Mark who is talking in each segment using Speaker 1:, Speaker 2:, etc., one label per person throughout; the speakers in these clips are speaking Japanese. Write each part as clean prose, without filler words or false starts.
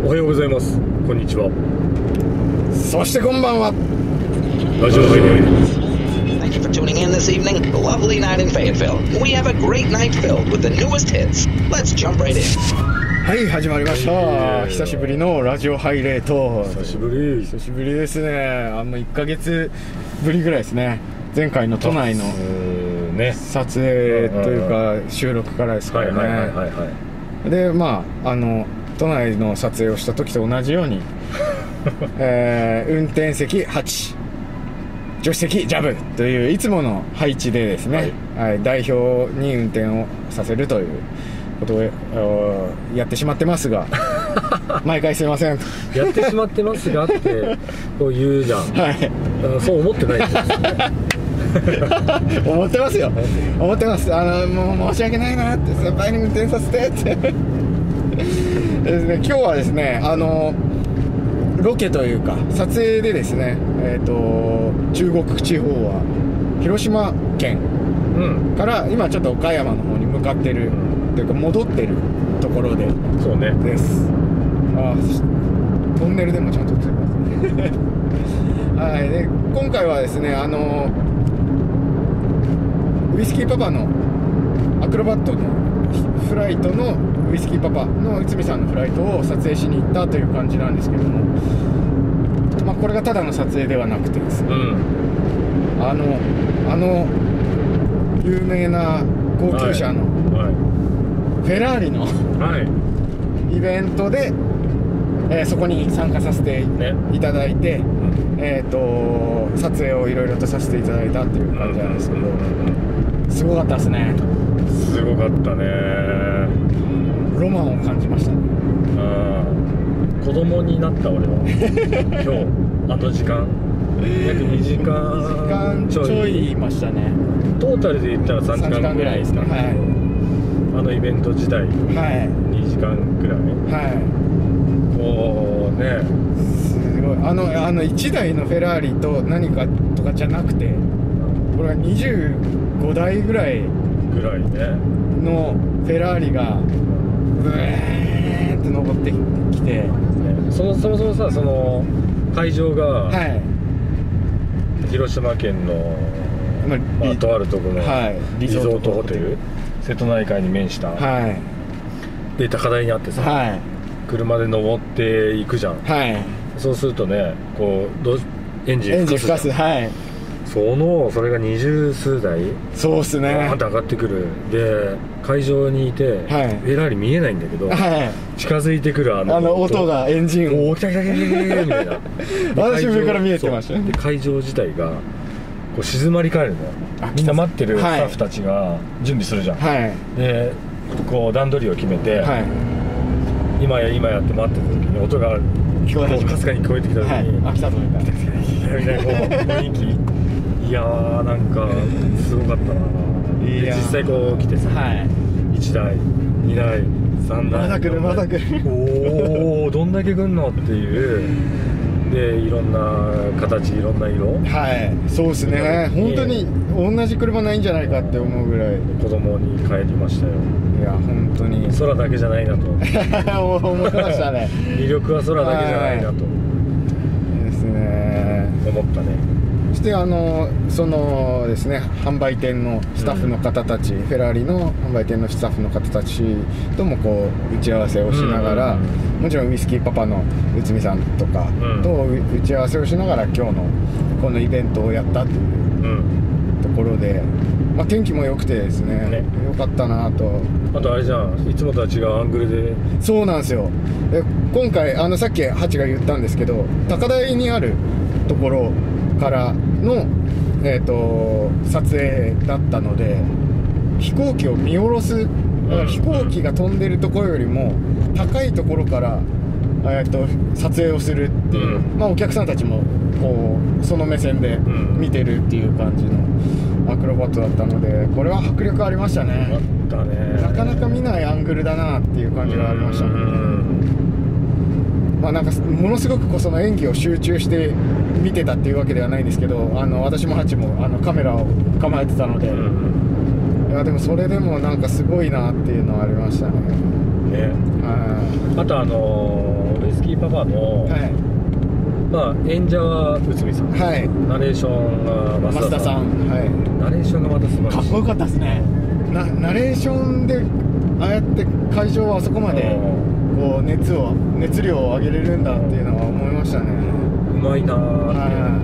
Speaker 1: おはようございます。こんにちは。
Speaker 2: そしてこんばんは。
Speaker 1: ラジオハイレイ。
Speaker 3: Thank you for tuning in this evening. Lovely night in Fayetteville. We have a great night filled with the newest hits. Let's jump right in.
Speaker 2: はい、始まりました。久しぶりのラジオハイレイと。
Speaker 1: 久しぶり
Speaker 2: ですね。もう1ヶ月ぶりぐらいですね。前回の都内の撮影というか収録からですからね。で、まあ都内の撮影をした時と同じように、運転席8、助手席ジャブといういつもの配置でですね、はい、代表に運転をさせるということをやってしまってますが毎回すいません
Speaker 1: やってしまってますがってこう言うじゃん、はい、そう思ってないです
Speaker 2: 思ってますよ、思ってます。もう申し訳ないなって、先輩に運転させてってですね、今日はですね、ロケというか撮影でですね、中国地方は広島県から今ちょっと岡山の方に向かってるというか戻ってるところで、
Speaker 1: そうね
Speaker 2: です。トンネルでもちゃんと映りますねはい。で今回はですね、ウイスキーパパのアクロバットのフライトのウイスキーパパの内海さんのフライトを撮影しに行ったという感じなんですけども、まあ、これがただの撮影ではなくてですね、有名な高級車のフェラーリのイベントで、そこに参加させていただいて、撮影をいろいろとさせていただいたっていう感じなんですけど、すごかったですね。
Speaker 1: すごかったね。
Speaker 2: ロマンを感じましたね。
Speaker 1: 子供になった俺は今日時間約2時間ちょいいましたね。トータルで言ったら3時間ぐらいですかね、はい、イベント自体、はい、2時間ぐらい、はい、こうね、
Speaker 2: すごい。1台のフェラーリと何かとかじゃなくて、これは25台ぐらい
Speaker 1: ね
Speaker 2: のフェラーリがブーンって登ってきて、
Speaker 1: そもそもさ、その会場が、はい、広島県の、とあるところの、はい、リゾートホテル、瀬戸内海に面した、はい、で高台にあってさ、はい、車で登っていくじゃん、はい、そうするとね、こうエンジン吹かす、はい、それが20数台、そうっすね、バーンと上がってくる。で会場にいて、はい、フェラーリ見えないんだけど、はい、近づいてくる
Speaker 2: 音が、エンジン
Speaker 1: おー来た来た来た来たみたいな
Speaker 2: 私上から見えてましたね。
Speaker 1: で会場自体がこう静まり返るのよ。みんな待ってるスタッフたちが準備するじゃん、はい、でこう段取りを決めて、はい、今やって待ってた時に音がかすかに聞こえてきた時に、
Speaker 2: はい、来たぞみたいな
Speaker 1: みたいなこう雰囲気いやー、なんかすごかったな。で実際こう来てさ、はい、1台2台3台
Speaker 2: まだ来る
Speaker 1: おおどんだけ来んのっていう。でいろんな形、いろんな色、
Speaker 2: はい、そうですね。本当に同じ車ないんじゃないかって思うぐらい
Speaker 1: 子供に帰りましたよ。
Speaker 2: いや本当に
Speaker 1: 空だけじゃないなと
Speaker 2: 思いましたね
Speaker 1: 魅力は空だけじゃないなと
Speaker 2: ですね、
Speaker 1: 思ったね。
Speaker 2: そしてそのですね、販売店のスタッフの方たち、フェラーリの販売店のスタッフの方たちともこう打ち合わせをしながら、もちろんウイスキーパパの内海さんとかと打ち合わせをしながら今日のこのイベントをやったというところで、まあ、天気も良くてですね、良かったなと。
Speaker 1: あとあれじゃん、いつもとは違うアングルで。
Speaker 2: そうなんですよ。で今回さっきハチが言ったんですけど、高台にあるところからの、撮影だったので、飛行機を見下ろす、だから飛行機が飛んでるところよりも高いところから、撮影をするっていう、まあ、お客さんたちもこうその目線で見てるっていう感じのアクロバットだったので、これは迫力ありましたね。なかなか見ないアングルだなっていう感じがありましたね。まあ、なんかものすごくその演技を集中して見てたっていうわけではないんですけど、私もハチもカメラを構えてたので、いやでもそれでもなんかすごいなっていうのはありましたね。
Speaker 1: あとイスキーパパの、まあ演者は内海さん、ナレーションが増田さん、ナレーションがまた素晴らしい、
Speaker 2: かっこよかったですね。ナレーションでああやって会場はあそこまでこう熱量を上げれるんだっていうのは思いましたね。
Speaker 1: うまいなーって、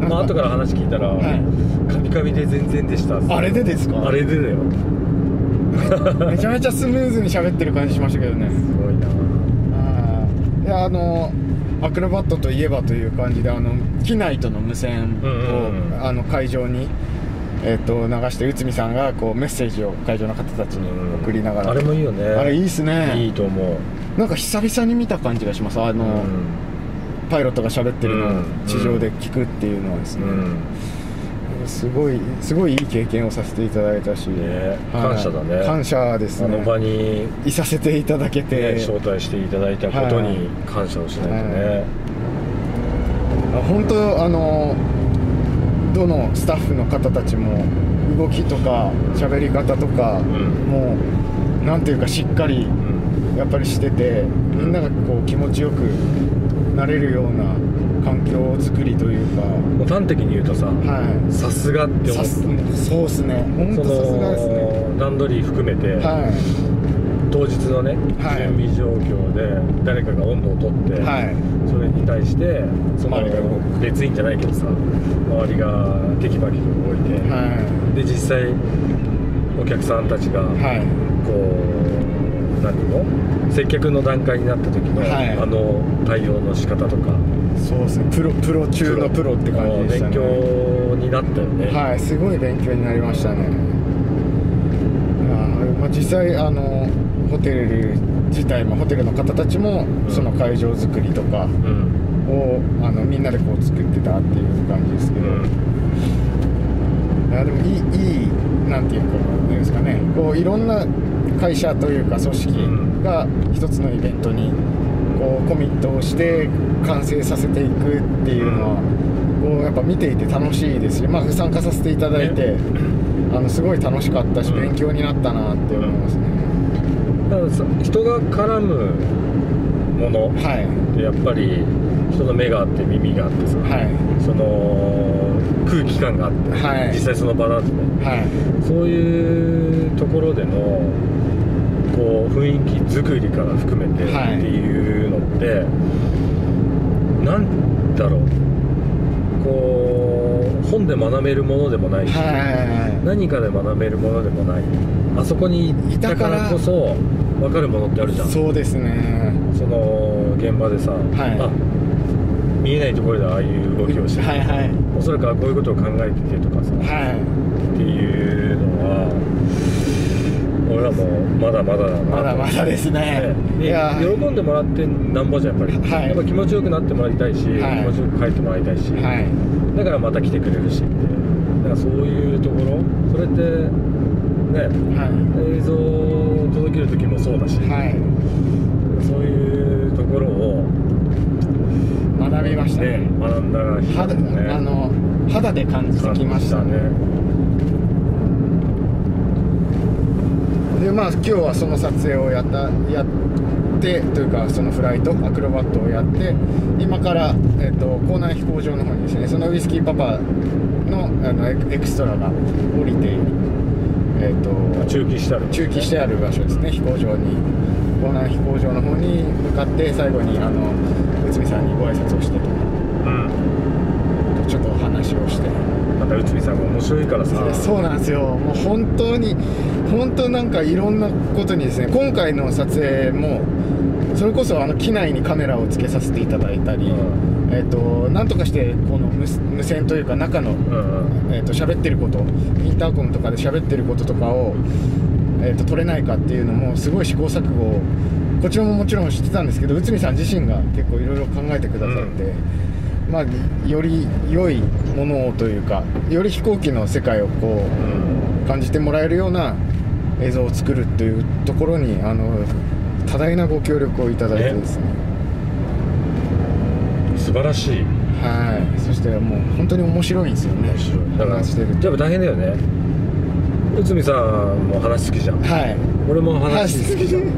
Speaker 1: まあ後から話聞いたら、カミカミで全然でした。
Speaker 2: あれでですか？
Speaker 1: あれでだよ。
Speaker 2: めちゃめちゃスムーズに喋ってる感じしましたけどね。
Speaker 1: すごいな。
Speaker 2: いやアクロバットといえばという感じで機内との無線を、会場に、流して内海さんがこうメッセージを会場の方たちに送りながら、
Speaker 1: あれもいいよね。
Speaker 2: あれいいっすね。
Speaker 1: いいと思う。
Speaker 2: なんか久々に見た感じがします。パイロットが喋ってるのを地上で聞くっていうのはですね、すごいいい経験をさせていただいたし、
Speaker 1: 感謝だね。
Speaker 2: 感謝ですね。
Speaker 1: 場に
Speaker 2: いさせていただけて、
Speaker 1: 招待していただいたことに感謝をしないとね。
Speaker 2: 本当どのスタッフの方たちも動きとか喋り方とか、もうなんていうかしっかりやっぱりしてて、みんながこう気持ちよくなれるような環境作りというか、
Speaker 1: もう端的に言うとさ、さすがって思った。
Speaker 2: そうですね、本当さすがですね。
Speaker 1: 段取り含めて、当日のね、準備状況で誰かが温度を取って、それに対してその別員じゃないけどさ、周りがテキパキと動いて、で実際お客さんたちが、こう何も接客の段階になった時の、対応の仕方とか、
Speaker 2: そうですね、プロ中のプロって感じでしたね。
Speaker 1: 勉強になったよね。
Speaker 2: すごい勉強になりましたね。実際ホテル自体もホテルの方たちもその会場作りとかをみんなでこう作ってたっていう感じですけど、でもいいなんていうかですかね、こういろんな会社というか組織が一つのイベントにこうコミットをして完成させていくっていうのはこうやっぱ見ていて楽しいですし、参加させていただいてすごい楽しかったし、勉強になったなって思いますね。
Speaker 1: だから人が絡むものってやっぱり人の目があって耳があってさ、その空気感があって、実際その場だとね、そういうところでのこう雰囲気作りから含めてっていうのって、なんだろう、こう本で学べるものでもないし、何かで学べるものでもない、あそこにいたからこそ分かるものってあるじゃん。
Speaker 2: そうですね。
Speaker 1: その現場でさ、見えないところでああいう動きをして、おそらくこういうことを考えててとかさ、っていうのは俺らもまだまだだな。
Speaker 2: まだまだですね。
Speaker 1: 喜んでもらってなんぼじゃやっぱり、やっぱ気持ちよくなってもらいたいし、気持ちよく帰ってもらいたいし、だからまた来てくれるしって、だからそういうところ、それってね、映像を届ける時もそうだし、そういうところを
Speaker 2: 学びましたね。
Speaker 1: 学んだ日だね。
Speaker 2: 肌で感じてきましたね。で今日はその撮影をやってというか、そのフライトアクロバットをやって、今から、港南飛行場の方にですね、そのウイスキーパパのエクストラが降りている、
Speaker 1: 駐機
Speaker 2: してある場所ですね、飛行場に、港南飛行場の方に向かって、最後に内海さんにご挨拶をしてと、ちょっとお話をして。
Speaker 1: また内海さんが面白いからさ。
Speaker 2: そうなんですよ。もう本当なんかいろんなことにですね、今回の撮影もそれこそ機内にカメラをつけさせていただいたり、なんとかしてこの無線というか中の喋ってること、インターコムとかで喋ってることとかを撮れないかっていうのもすごい試行錯誤をこちらももちろん知ってたんですけど、内海さん自身が結構いろいろ考えてくださって、より良いものをというか、より飛行機の世界をこう感じてもらえるような映像を作るというところに多大なご協力をいただいてですね、
Speaker 1: 素晴らしい。
Speaker 2: そしてもう本当に面白いんですよね。話してると
Speaker 1: やっぱ大変だよね。内海さんも話好きじゃん。俺も話好きじゃん。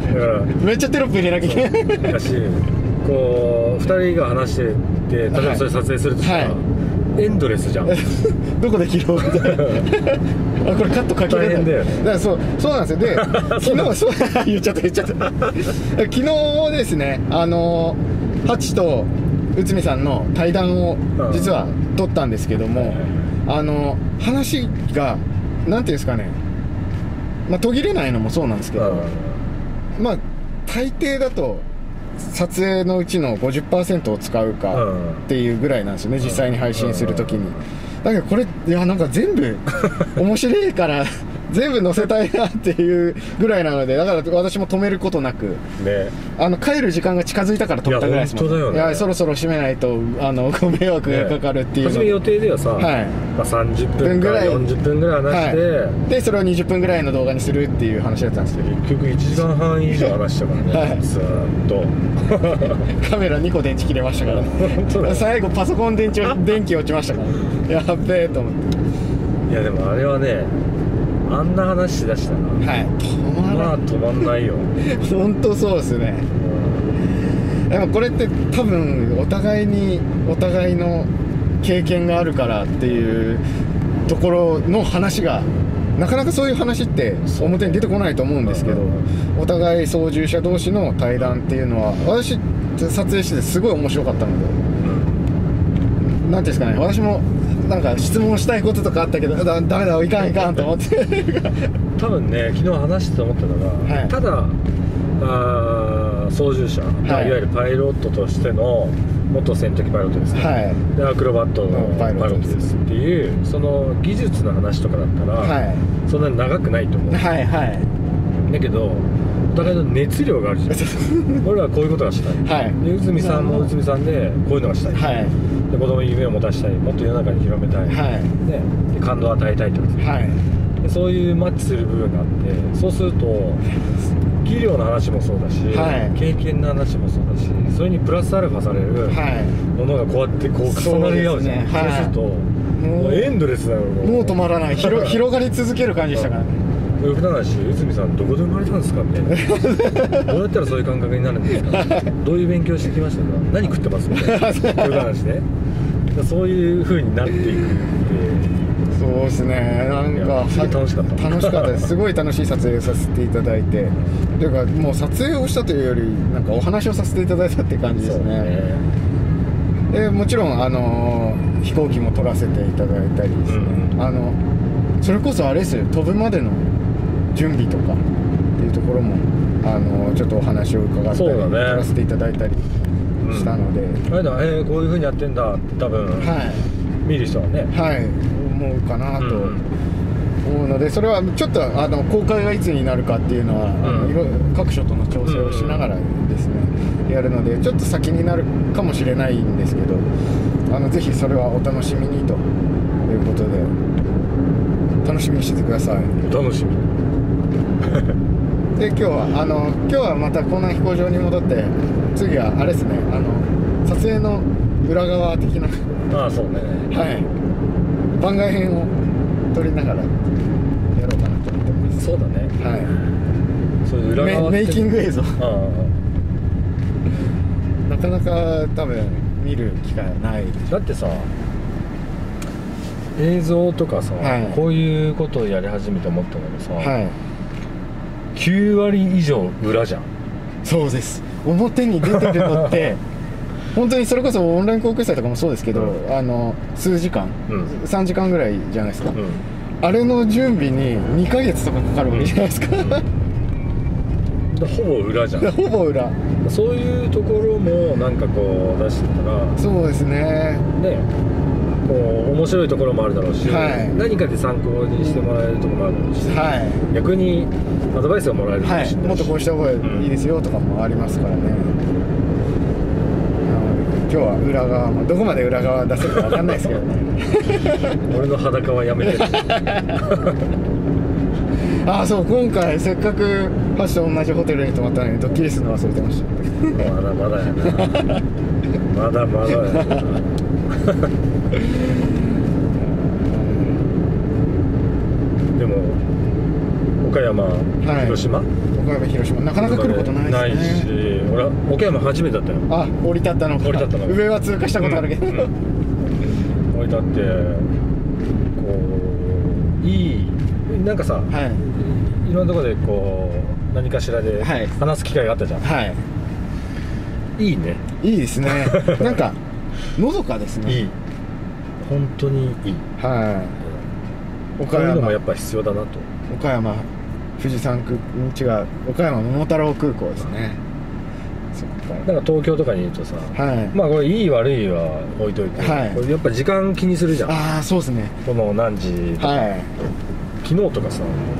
Speaker 1: だから
Speaker 2: めっちゃテロップ入れなきゃいけない
Speaker 1: だし、こう2人が話してて、例えばそれ撮影するとしたら、エンドレスじゃん
Speaker 2: どこで切ろうみたいなあ、これカットかけれない
Speaker 1: 大変だよね。
Speaker 2: だからそうなんですよ。で昨日そう言っちゃった昨日ですね、ハチと内海さんの対談を実は撮ったんですけども、話がなんていうんですかね、まあ途切れないのもそうなんですけど、まあ大抵だと撮影のうちの 50% を使うかっていうぐらいなんですよね、実際に配信するときに。だけどこれ、いやなんか全部面白いから全部載せたいなっていうぐらいなので、だから私も止めることなく、
Speaker 1: ね、
Speaker 2: 帰る時間が近づいたから止めたぐらいですもん。
Speaker 1: いや本当だよね。
Speaker 2: いやそろそろ閉めないとご迷惑がかかるっていうの、
Speaker 1: 初め予定ではさ、まあ、30分から40分ぐらい話して、で
Speaker 2: それを20分ぐらいの動画にするっていう話だったんですけど、
Speaker 1: 結局1時間半以上話したからね、ずーっと
Speaker 2: カメラ2個電池切れましたからね最後パソコン電気落ちましたからやっべえと思って。
Speaker 1: いやでもあれはね、あんな話しだしたら、止まんないよ
Speaker 2: 本当そうですね。でもこれって多分お互いの経験があるからっていうところの話が、なかなかそういう話って表に出てこないと思うんですけど、お互い操縦者同士の対談っていうのは私撮影しててすごい面白かったので、なんていうんですかね、私もなんか質問したいこととかあったけど、ダメだいかんと思って
Speaker 1: 多分ね、昨日話してて思ったのが、ただ操縦者、いわゆるパイロットとしての元戦闘機パイロットですね、でアクロバットのパイロットですっていう、その技術の話とかだったら、そんなに長くないと思う、だけどお互いの熱量があるじゃん俺らはこういうことがしたい、で内海さんも内海さんでこういうのがしたい、で子供に夢を持たせたい、もっと世の中に広めたい、で感動を与えたいってことです、でそういうマッチする部分があって、そうすると技量の話もそうだし、経験の話もそうだし、それにプラスアルファされるものがこうやってこう重なり合うじゃん。そうするともうエンドレスだよ。
Speaker 2: もう止まらない広がり続ける感じでしたからね。
Speaker 1: 普段だし、内海さんどこで生まれたんですかみたいなどうやったらそういう感覚になるんですかどういう勉強してきましたか、何食ってますみたいな普段だしね、そういう風になっていくって。
Speaker 2: そうですね、なんか
Speaker 1: 楽しかった
Speaker 2: ですすごい楽しい撮影をさせていただいて、というかもう撮影をしたというよりなんかお話をさせていただいたって感じですね。でもちろん飛行機も撮らせていただいたりですね、それこそあれですよ、飛ぶまでの準備とかっていうところもちょっとお話を伺ったり、撮らせていただいたりしたので、
Speaker 1: こういう風にやってんだって多分、見る人はね、
Speaker 2: 思うかなと思うので、それはちょっと公開がいつになるかっていうのは、各所との調整をしながらですね、やるのでちょっと先になるかもしれないんですけど、ぜひそれはお楽しみにということで、楽しみにしててください。
Speaker 1: お楽しみ
Speaker 2: で今日はまた港南飛行場に戻って、次はあれですね、撮影の裏側的な
Speaker 1: そうね、
Speaker 2: 番外編を撮りながらやろうかなと思ってます。
Speaker 1: そうだね、そういう裏側
Speaker 2: メイキング映像なかなか多分見る機会はないでしょ。
Speaker 1: だってさ、映像とかさ、こういうことをやり始めて思ったのがさ、9割以上裏じゃん。
Speaker 2: そうです、表に出てるのって本当にそれこそオンライン航空祭とかもそうですけど、数時間、3時間ぐらいじゃないですか、あれの準備に2ヶ月とかかかるわけじゃないですか、
Speaker 1: ほぼ裏じゃん。
Speaker 2: ほぼ裏。
Speaker 1: そういうところもなんかこう出してたら、
Speaker 2: そうですね、
Speaker 1: こう面白いところもあるだろうし、何かで参考にしてもらえるところもあるだろうし、逆にアドバイスがもらえるかもしれないし、
Speaker 2: もっとこうした方がいいですよとかもありますからね。今日は裏側もどこまで裏側出せるか分かんないですけどね
Speaker 1: 俺の裸はやめて
Speaker 2: そう、今回せっかくハチと同じホテルに泊まったのにドッキリするの忘れてました
Speaker 1: まだまだやなまだまだやなでもお岡山、広島、
Speaker 2: 岡山広島なかなか来ることないですね。
Speaker 1: ないし、俺は岡山初めてだったよ。
Speaker 2: あ、降り立ったのか。
Speaker 1: 降り立ったの
Speaker 2: 上は通過したことあるけど、
Speaker 1: 降り立ってこういいなんかさ、いろんなところでこう何かしらで話す機会があったじゃん。いいね。
Speaker 2: いいですね。なんかのどかですね。
Speaker 1: いい、本当にいい。岡山もやっぱ必要だなと。
Speaker 2: 岡山富士山空違う岡山桃太郎空港ですね。
Speaker 1: なんか東京とかにいるとさ、まあこれいい悪いは置いといて、これやっぱ時間気にするじゃん。
Speaker 2: ああ、そうですね。
Speaker 1: この何時とか、昨日とかさ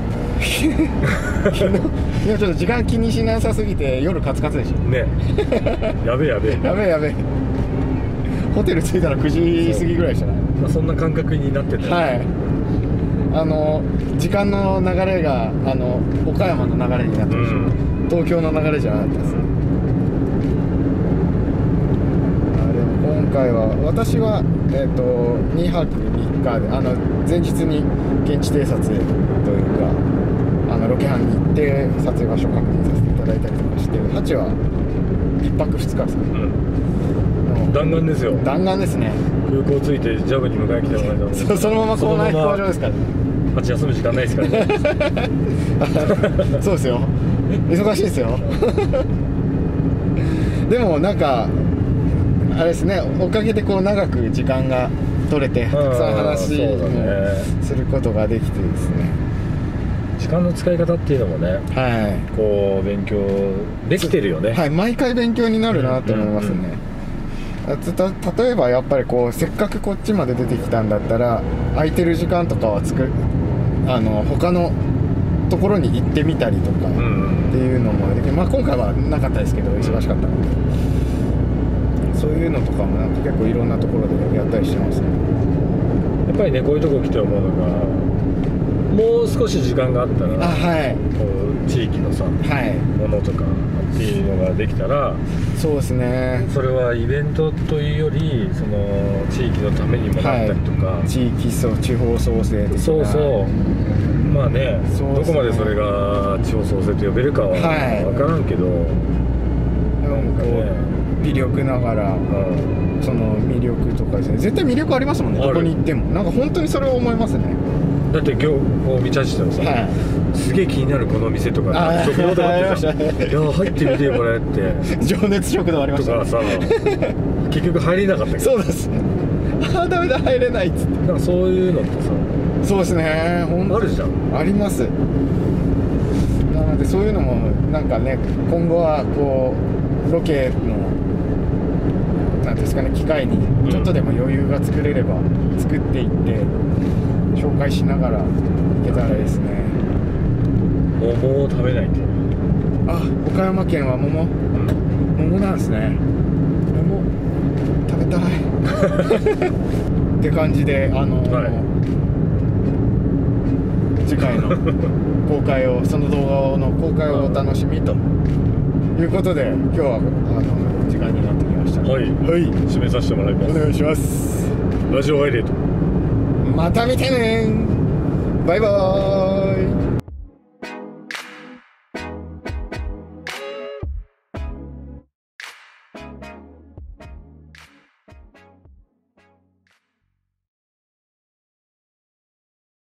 Speaker 2: 昨日いやちょっと時間気にしなさすぎて夜カツカツでしょね。
Speaker 1: やべえやべえ
Speaker 2: やべえやべえ。ホテル着いたら9時過ぎぐらいでしたね。
Speaker 1: そんな感覚になってて、
Speaker 2: 時間の流れが岡山の流れになってるし、東京の流れじゃなかったですね。でも今回は私は2泊3日で前日に現地偵察というかロケハンに行って撮影場所を確認させていただいたりとかして、ハチは1泊2日ですね。
Speaker 1: 弾丸ですよ。
Speaker 2: 弾丸ですね。
Speaker 1: 空港着いてジャブに迎え来てもらえた。
Speaker 2: そのまま校内飛行場ですからね。
Speaker 1: ハチ休む時間ないですからね。
Speaker 2: そうですよ、忙しいですよ。でもなんかあれですね、おかげでこう長く時間が取れてたくさん話もすることができてですね、
Speaker 1: 時間の使い方っていうのもね、こう勉強できてるよね。
Speaker 2: 毎回勉強になるなと思いますね。例えばやっぱりこうせっかくこっちまで出てきたんだったら空いてる時間とかは他のところに行ってみたりとかっていうのもできる。今回はなかったですけど忙しかったので、そういうのとかもなんか結構いろんなところでやったりしてますね。
Speaker 1: やっぱりね、こういうとこ来て思うのが、もう少し時間があったら、こう地域のさ、ものとかっていうのができたら、
Speaker 2: そうですね。
Speaker 1: それはイベントというよりその地域のためにもなったりとか、
Speaker 2: 地域地方創生的な、
Speaker 1: まあね、どこまでそれが地方創生と呼べるかは分からんけど、
Speaker 2: なんかね、微力ながら、その魅力とかですね、絶対魅力ありますもんね。どこに行ってもなんか本当にそれを思いますね。
Speaker 1: だって今日見ちゃしてもさ、すげえ気になるこの店とか食堂とかってさ、いや入ってみてよこれって
Speaker 2: 情熱食堂ありました
Speaker 1: とかさ、結局入れなかったけど、
Speaker 2: そうです。ダメだ入れないっつって、
Speaker 1: なんかそういうのってさ、
Speaker 2: そうですね、
Speaker 1: あるじゃん。
Speaker 2: あります。なのでそういうのもなんかね、今後はこうロケのなんですかね、機会にちょっとでも余裕が作れれば作っていって紹介しながらいけたらですね。
Speaker 1: 桃を食べないと。
Speaker 2: 岡山県は桃なんですね。桃食べたいって感じで、次回の公開をその動画の公開をお楽しみということで、今日は時間になってきました。
Speaker 1: 締めさせてもらいます。
Speaker 2: お願いします。
Speaker 1: ラジオワイレート、
Speaker 2: また見てね。バイバーイ。